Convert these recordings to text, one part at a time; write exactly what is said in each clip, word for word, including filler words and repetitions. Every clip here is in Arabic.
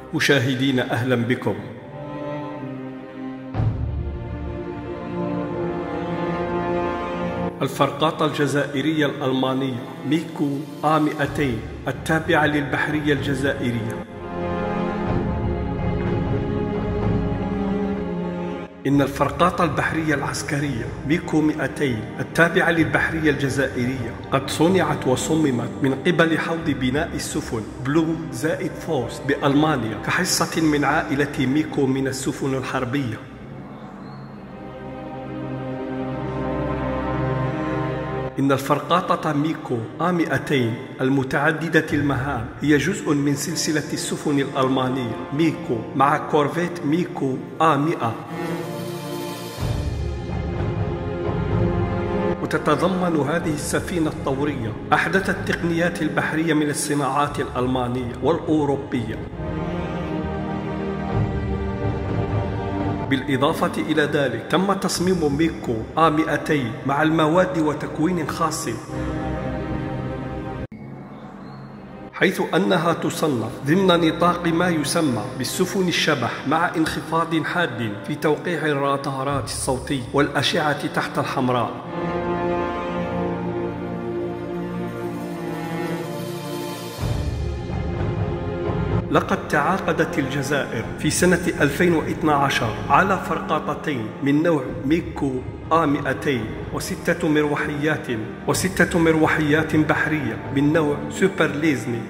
مشاهدينا أهلا بكم. الفرقاطة الجزائرية الألمانية ميكو آ مئتين التابعة للبحرية الجزائرية. إن الفرقاطة البحرية العسكرية ميكو مئتين التابعة للبحرية الجزائرية قد صنعت وصممت من قبل حوض بناء السفن بلوم زائد فورس بألمانيا كحصة من عائلة ميكو من السفن الحربية. إن الفرقاطة ميكو آ مئتين المتعددة المهام هي جزء من سلسلة السفن الألمانية ميكو مع كورفيت ميكو آ مئة، وتتضمن هذه السفينة الطورية أحدث التقنيات البحرية من الصناعات الألمانية والأوروبية. بالإضافة إلى ذلك تم تصميم ميكو آ مئتين مع المواد وتكوين خاص، حيث أنها تصنف ضمن نطاق ما يسمى بالسفن الشبح مع انخفاض حاد في توقيع الرادارات الصوتية والأشعة تحت الحمراء. لقد تعاقدت الجزائر في سنة ألفين واثني عشر على فرقاطتين من نوع ميكو آ مئتين وستة مروحيات وستة مروحيات بحرية من نوع سوبر ليزني،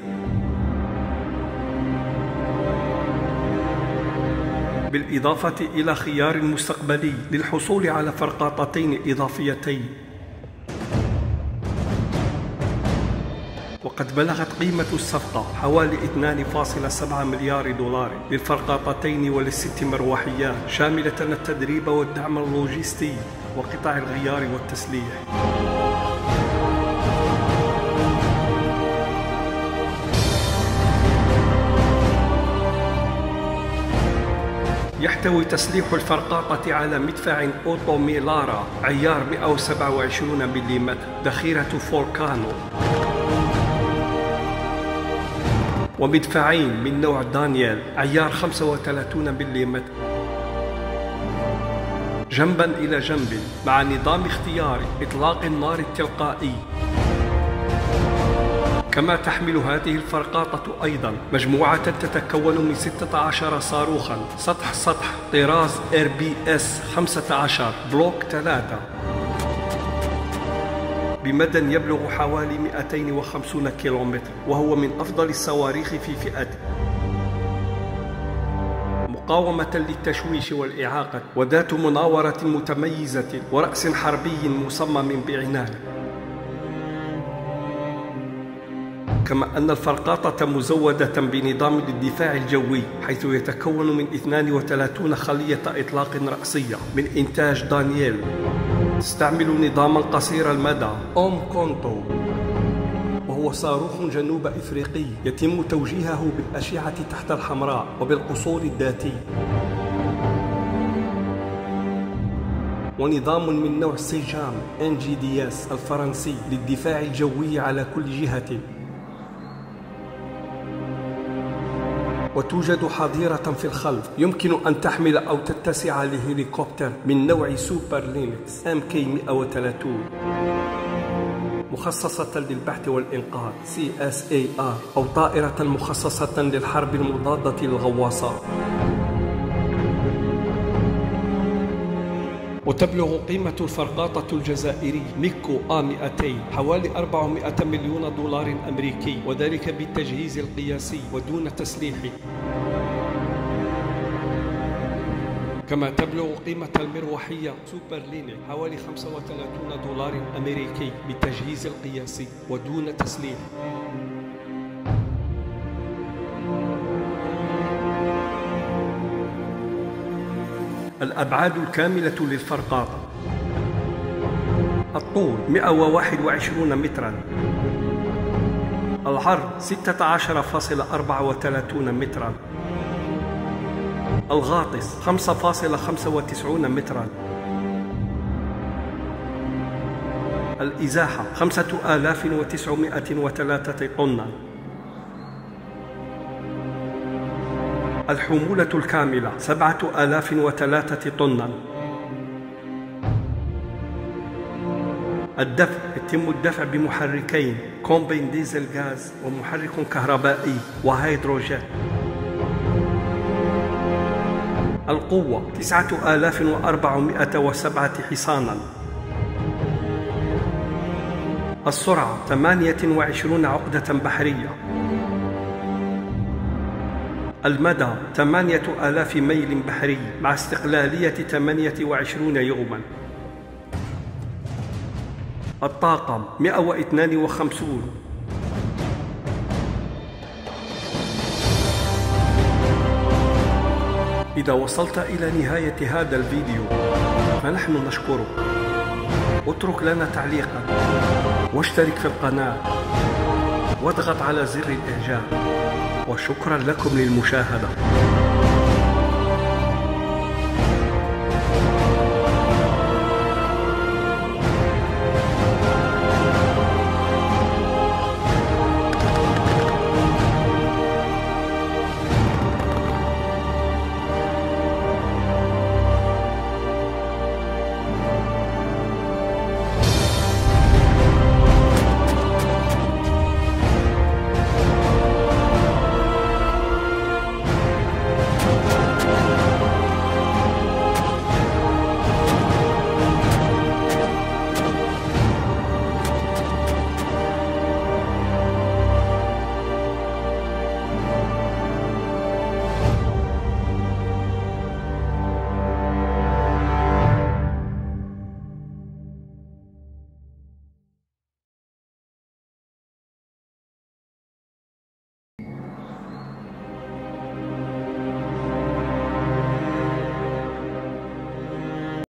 بالإضافة إلى خيار مستقبلي للحصول على فرقاطتين إضافيتين. وقد بلغت قيمة الصفقة حوالي اثنين فاصلة سبعة مليار دولار للفرقاطتين وللست مروحيات، شاملة التدريب والدعم اللوجستي وقطع الغيار والتسليح. يحتوي تسليح الفرقاطة على مدفع أوتو ميلارا عيار مئة وسبعة وعشرين ملم ذخيرة فولكانو، ومدفعين من نوع دانيال عيار خمسة وثلاثين ملم جنبا إلى جنب، مع نظام اختيار إطلاق النار التلقائي. كما تحمل هذه الفرقاطة أيضا مجموعة تتكون من ستة عشر صاروخا سطح سطح طراز إر بي إس خمسة عشر بلوك ثلاثة بمدى يبلغ حوالي مئتين وخمسين كيلومتر، وهو من أفضل الصواريخ في فئته، مقاومة للتشويش والإعاقة، وذات مناورة متميزة ورأس حربي مصمم بعناية. كما أن الفرقاطة مزودة بنظام الدفاع الجوي، حيث يتكون من اثنين وثلاثين خلية إطلاق رأسية من إنتاج دانيال، تستعمل نظاما قصير المدى أوم كونتو، وهو صاروخ جنوب إفريقي يتم توجيهه بالأشعة تحت الحمراء وبالقصور الذاتي، ونظام من نوع سيجام إن جي دي إس الفرنسي للدفاع الجوي على كل جهة. وتوجد حظيرة في الخلف يمكن أن تحمل أو تتسع لهليكوبتر من نوع سوبر لينكس إم كي مئة وثلاثين، مخصصة للبحث والإنقاذ سي إس إيه آر، أو طائرة مخصصة للحرب المضادة للغواصات. وتبلغ قيمة الفرقاطة الجزائرية ميكو آ مئتين حوالي أربعمئة مليون دولار أمريكي، وذلك بالتجهيز القياسي ودون تسليح. كما تبلغ قيمة المروحية سوبر لينك حوالي خمسة وثلاثين دولار أمريكي بالتجهيز القياسي ودون تسليح. الأبعاد الكاملة للفرقاطة: الطول مئة وواحد وعشرين مترا، العرض ستة عشر فاصلة أربعة وثلاثين مترا، الغاطس خمسة فاصلة خمسة وتسعين مترا، الإزاحة خمسة آلاف وتسعمائة وثلاثة طنا. الحمولة الكاملة سبعة آلاف وثلاثة طنا. الدفع يتم الدفع بمحركين كومبين ديزل غاز ومحرك كهربائي وهيدروجين. القوة تسعة آلاف وأربعمائة وسبعة حصانا. السرعة ثمانية وعشرون عقدة بحرية. المدى ثمانية آلاف ميل بحري مع استقلالية ثمانية وعشرين يوما. الطاقم مئة واثنان وخمسين. إذا وصلت إلى نهاية هذا الفيديو فنحن نشكرك. اترك لنا تعليقا واشترك في القناة واضغط على زر الإعجاب، وشكرا لكم للمشاهدة.